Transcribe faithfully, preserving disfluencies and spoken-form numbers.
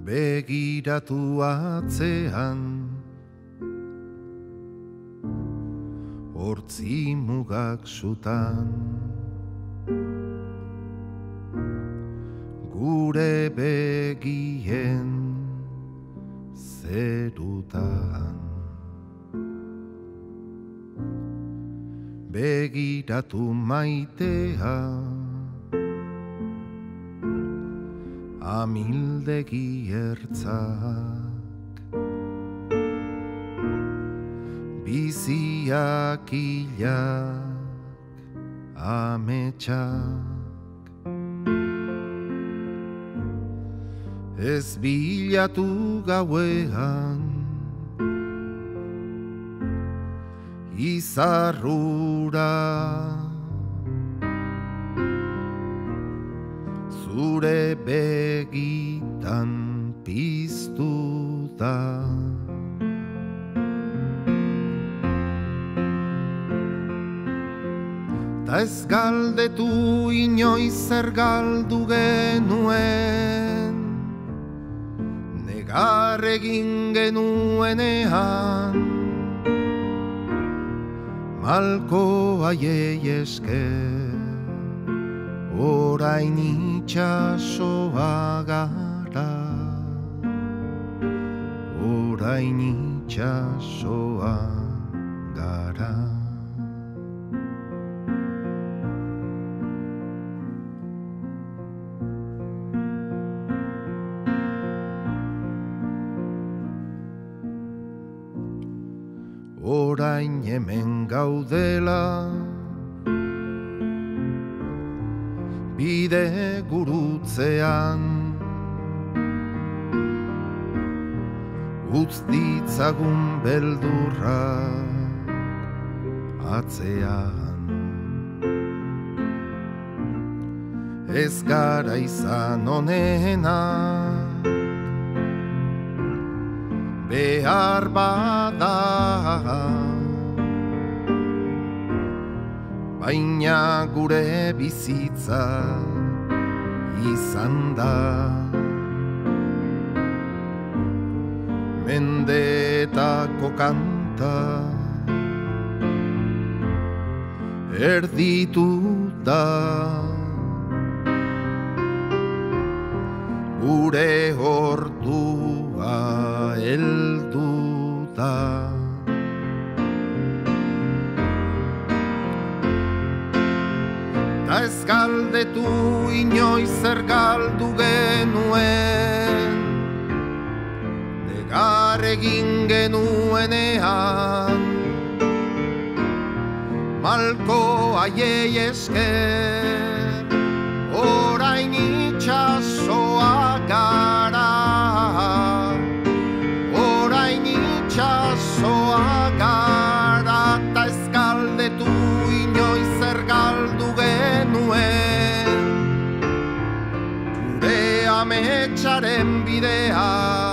begiratu atzean, hortzi mugak sutan, gure begien zerutan. Begiratu maitea, amildegi ertzak, biziak hilak, ametsak, ez bilatu gauean, izarrura, zure begitan piztu da. Ta ez galdetu inoiz zer galdu genuen, negar egin genuenean, malko aiei esker, orain itxasoa gara, orain itxasoa gara. Orain hemen gaudela, bide gurutzean, utz ditzagun beldurra atzean. Ez gara izan onena, behar bada, baina gure bizitza izan da. Mendeetako kanta erditu da, gure ordua heldu da. Ta ez galdetu inoiz zer galdu genuen, negar egin genuenean, malko aiei esker, orain itxasoa gara, orain itxasoa gara. Ta ez galdetu inoiz zer galdu genuen, gure ametsaren bidea